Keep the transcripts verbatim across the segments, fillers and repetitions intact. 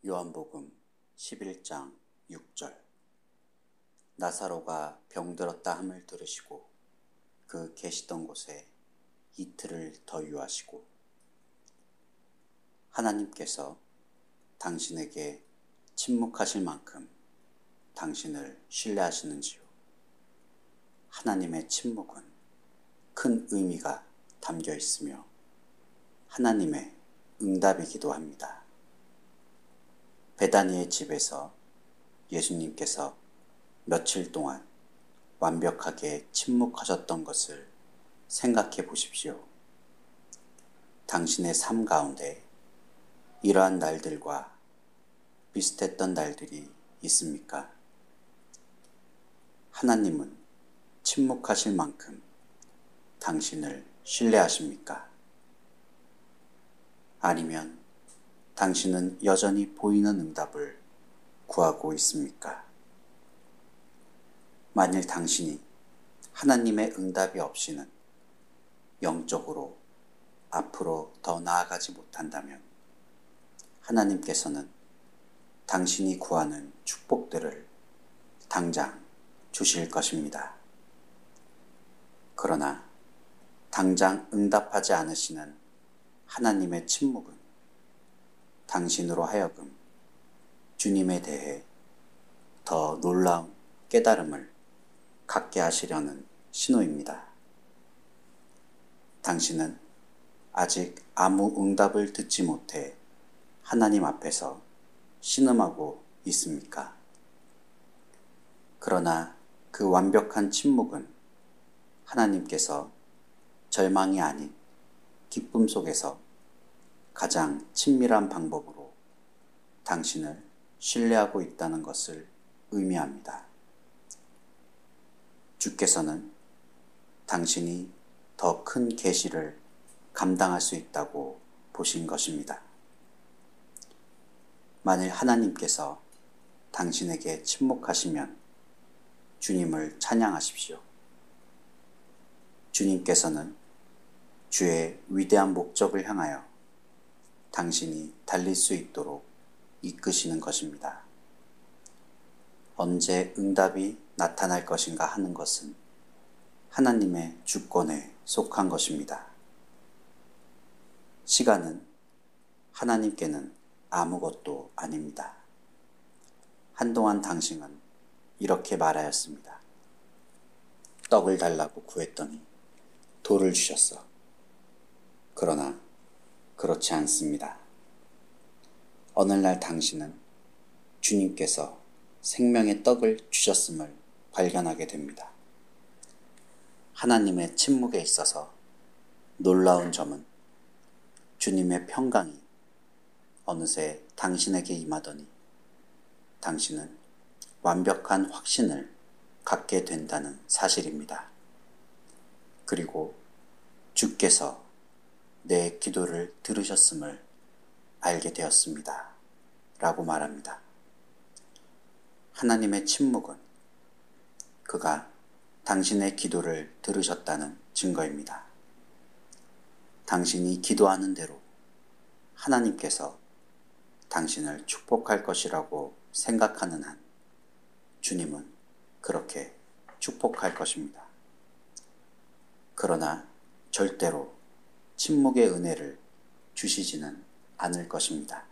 요한복음 십일 장 육 절. 나사로가 병들었다 함을 들으시고 그 계시던 곳에 이틀을 더 유하시고. 하나님께서 당신에게 침묵하실 만큼 당신을 신뢰하시는지요? 하나님의 침묵은 큰 의미가 담겨 있으며 하나님의 응답이기도 합니다. 베다니의 집에서 예수님께서 며칠 동안 완벽하게 침묵하셨던 것을 생각해 보십시오. 당신의 삶 가운데 이러한 날들과 비슷했던 날들이 있습니까? 하나님은 침묵하실 만큼 당신을 신뢰하십니까? 아니면 당신은 여전히 보이는 응답을 구하고 있습니까? 만일 당신이 하나님의 응답이 없이는 영적으로 앞으로 더 나아가지 못한다면 하나님께서는 당신이 구하는 축복들을 당장 주실 것입니다. 그러나 당장 응답하지 않으시는 하나님의 침묵은 당신으로 하여금 주님에 대해 더 놀라운 깨달음을 갖게 하시려는 신호입니다. 당신은 아직 아무 응답을 듣지 못해 하나님 앞에서 신음하고 있습니까? 그러나 그 완벽한 침묵은 하나님께서 절망이 아닌 기쁨 속에서 가장 친밀한 방법으로 당신을 신뢰하고 있다는 것을 의미합니다. 주께서는 당신이 더 큰 계시를 감당할 수 있다고 보신 것입니다. 만일 하나님께서 당신에게 침묵하시면 주님을 찬양하십시오. 주님께서는 주의 위대한 목적을 향하여 당신이 달릴 수 있도록 이끄시는 것입니다. 언제 응답이 나타날 것인가 하는 것은 하나님의 주권에 속한 것입니다. 시간은 하나님께는 아무것도 아닙니다. 한동안 당신은 이렇게 말하였습니다. 떡을 달라고 구했더니 돌을 주셨어. 그러나 그렇지 않습니다. 어느 날 당신은 주님께서 생명의 떡을 주셨음을 발견하게 됩니다. 하나님의 침묵에 있어서 놀라운 점은 주님의 평강이 어느새 당신에게 임하더니 당신은 완벽한 확신을 갖게 된다는 사실입니다. 그리고 주께서 내 기도를 들으셨음을 알게 되었습니다. 라고 말합니다. 하나님의 침묵은 그가 당신의 기도를 들으셨다는 증거입니다. 당신이 기도하는 대로 하나님께서 당신을 축복할 것이라고 생각하는 한 주님은 그렇게 축복할 것입니다. 그러나 절대로 침묵의 은혜를 주시지는 않을 것입니다.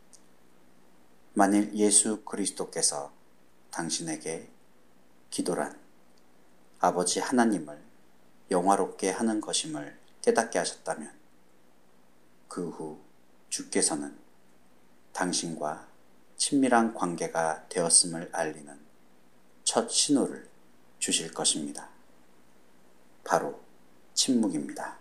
만일 예수 그리스도께서 당신에게 기도란 아버지 하나님을 영화롭게 하는 것임을 깨닫게 하셨다면 그 후 주께서는 당신과 친밀한 관계가 되었음을 알리는 첫 신호를 주실 것입니다. 바로 침묵입니다.